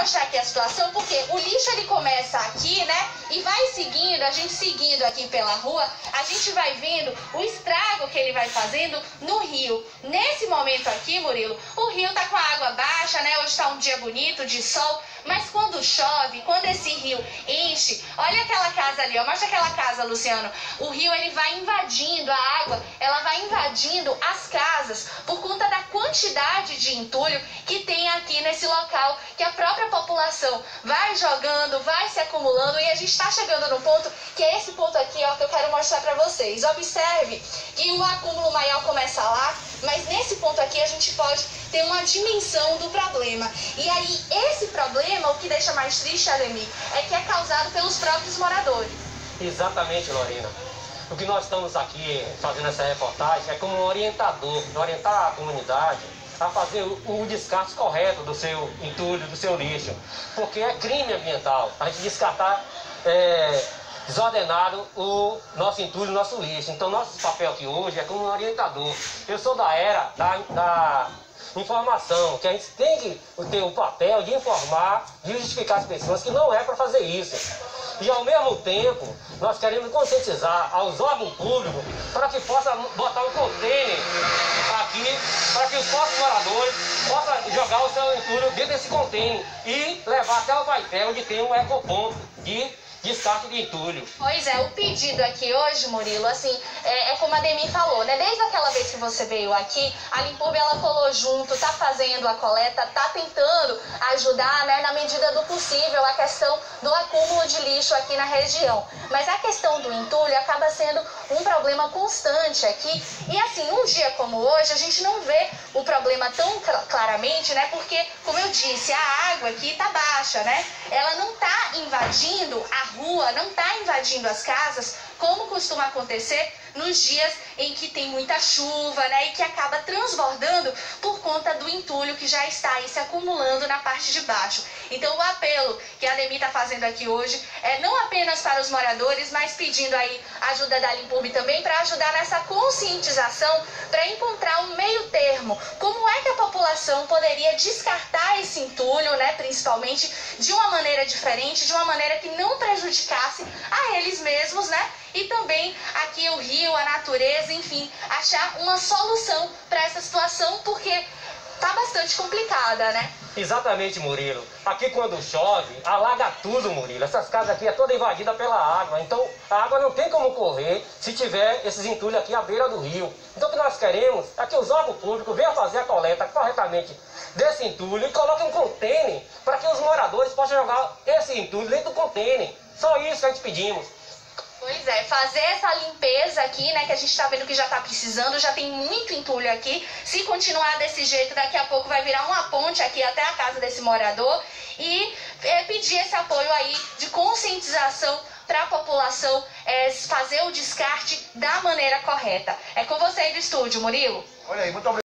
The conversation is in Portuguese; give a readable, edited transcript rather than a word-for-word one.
mostrar aqui a situação, porque o lixo ele começa aqui, né? E vai seguindo, a gente seguindo aqui pela rua, a gente vai vendo o estrago que ele vai fazendo no rio. Nesse momento aqui, Murilo, o rio tá com a água baixa, né? Hoje tá um dia bonito, de sol, mas quando chove, quando esse rio enche, olha aquela casa ali, ó, mostra aquela casa, Luciano. O rio ele vai invadindo, a água, ela vai invadindo as casas por conta da quantidade de entulho que tem aqui nesse local, que a própria população vai jogando, vai se acumulando, e a gente está chegando no ponto, que é esse ponto aqui, ó, que eu quero mostrar para vocês. Observe que o acúmulo maior começa lá, mas nesse ponto aqui a gente pode ter uma dimensão do problema. E aí, esse problema, o que deixa mais triste, Ademir, é que é causado pelos próprios moradores. Exatamente, Lorena. O que nós estamos aqui fazendo essa reportagem é como um orientador, orientar a comunidade a fazer o descarte correto do seu entulho, do seu lixo. Porque é crime ambiental a gente descartar desordenado o nosso entulho, o nosso lixo. Então, nosso papel aqui hoje é como um orientador. Eu sou da era da informação, que a gente tem que ter o papel de informar, de justificar as pessoas que não é para fazer isso. E ao mesmo tempo, nós queremos conscientizar aos órgãos públicos para que possa botar um container aqui, para que os nossos moradores possam jogar o seu entulho dentro desse container e levar até o bairro onde tem um ecoponto de descarte de entulho. Pois é, o pedido aqui hoje, Murilo, assim, é como a Ademir falou, né? Desde aquela vez que você veio aqui, a Limpurbe, ela colou junto, tá fazendo a coleta, tá tentando ajudar, né, na medida do possível, a questão do acúmulo de lixo aqui na região. Mas a questão do entulho acaba sendo um problema constante aqui. E assim, num dia como hoje, a gente não vê o problema tão claramente, né? Porque, como eu disse, a água aqui tá baixa, né? Ela não tá invadindo a rua, não está invadindo as casas, como costuma acontecer nos dias em que tem muita chuva, né, e que acaba transbordando por conta do entulho que já está aí se acumulando na parte de baixo. Então o apelo que a Ademir está fazendo aqui hoje é não apenas para os moradores, mas pedindo aí ajuda da Limpurbe também para ajudar nessa conscientização, para encontrar um meio termo. Como é que a população poderia descartar esse entulho, né, principalmente de uma maneira diferente, de uma maneira que não prejudicasse a eles mesmos, né? E também aqui o rio, a natureza, enfim, achar uma solução para essa situação, porque tá bastante complicada, né? Exatamente, Murilo. Aqui quando chove, alaga tudo, Murilo. Essas casas aqui é toda invadida pela água. Então a água não tem como correr se tiver esses entulhos aqui à beira do rio. Então o que nós queremos é que os órgãos públicos venham fazer a coleta corretamente desse entulho e coloquem um container para que os moradores possam jogar esse entulho dentro do container. Só isso que a gente pedimos. Pois é, fazer essa limpeza aqui, né, que a gente tá vendo que já tá precisando, já tem muito entulho aqui. Se continuar desse jeito, daqui a pouco vai virar uma ponte aqui até a casa desse morador. E pedir esse apoio aí de conscientização para a população fazer o descarte da maneira correta. É com você aí do estúdio, Murilo. Olha aí, muito obrigado.